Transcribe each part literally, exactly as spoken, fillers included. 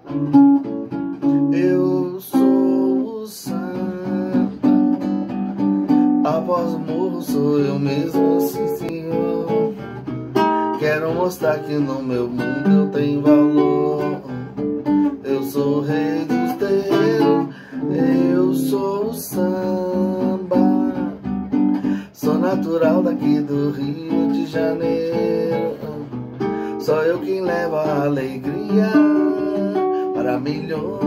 Eu sou o samba. Após o morro sou eu mesmo, sim senhor. Quero mostrar que no meu mundo eu tenho valor. Eu sou o rei dos terreiros, eu sou o samba. Sou natural daqui do Rio de Janeiro. Só eu quem leva a alegria para milhões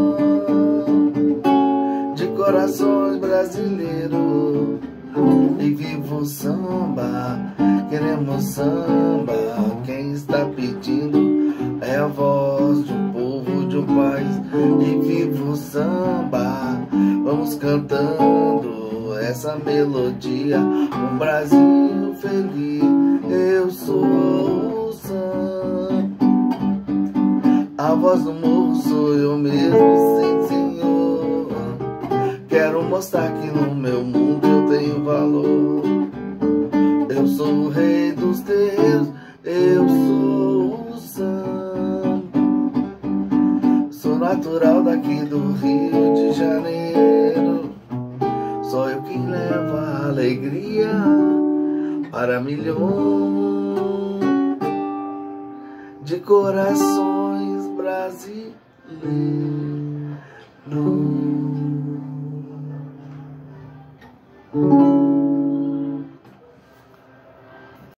de corações brasileiros. E viva o samba, queremos samba. Quem está pedindo é a voz de um povo, de um país. E viva o samba, vamos cantando essa melodia, um Brasil feliz. Eu sou o samba, a voz do morro sou eu mesmo, sim senhor. Quero mostrar que no meu mundo eu tenho valor. Eu sou o rei dos terreiros, eu sou o samba. Sou natural daqui do Rio de Janeiro. Só eu quem leva a alegria para milhões de corações brasileiros.